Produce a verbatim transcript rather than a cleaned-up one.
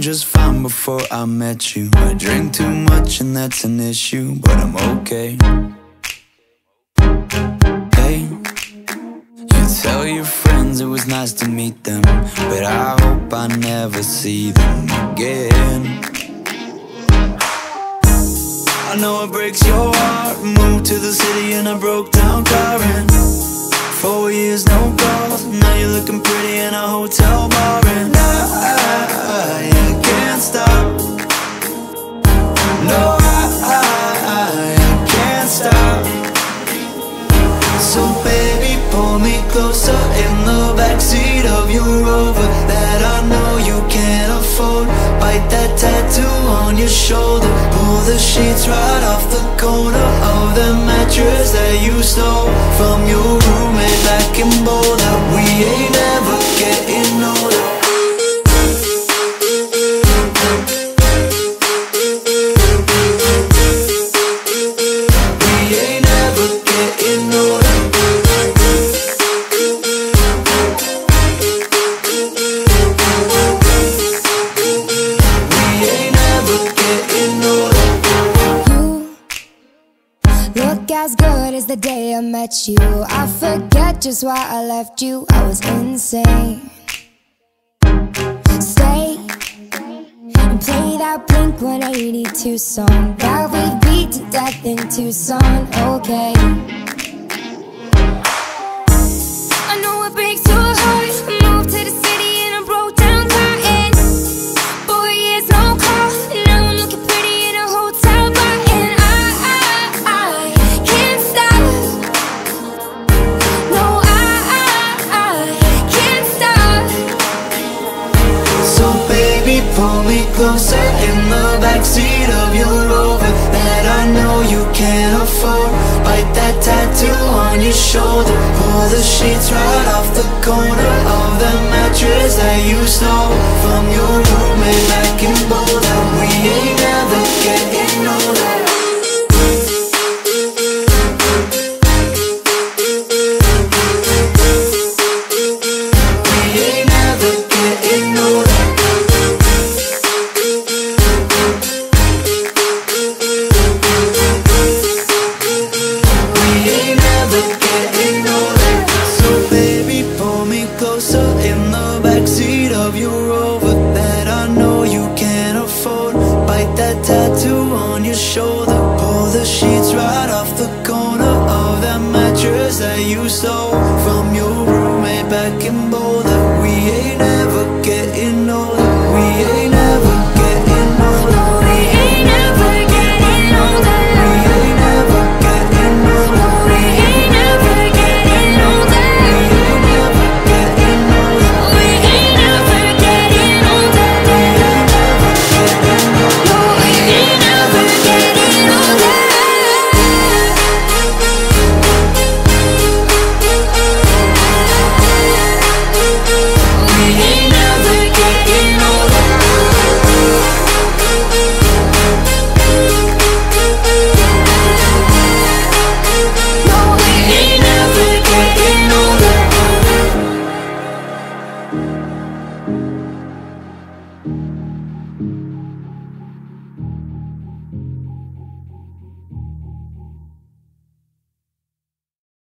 just fine before I met you. I drink too much and that's an issue, but I'm okay. Hey, you tell your friends it was nice to meet them, but I hope I never see them again. I know it breaks your heart. Moved to the city in a broke down car, and four years no calls. Now you're looking pretty in a hotel bar, and I, I, I can't stop. No, I, I, I can't stop. So baby, pull me closer in the backseat of your Rover that I know you can't afford. Bite that tattoo on your shoulder. Pull the sheets right off the corner of the mattress that you stole from your roommate back in Boulder. We ain't ever getting older. We ain't ever getting older. Look as good as the day I met you. I forget just why I left you. I was insane. Stay and play that Blink one eighty-two song that we beat to death in Tucson. Okay, I know it breaks your heart. Moved to the city and I broke down crying. Four years no call. Now I'm looking pretty in a hotel bar, and I pull me closer in the backseat of your Rover that I know you can't afford. Bite that tattoo on your shoulder. Pull the sheets right off the corner of the mattress that you stole from your roommate.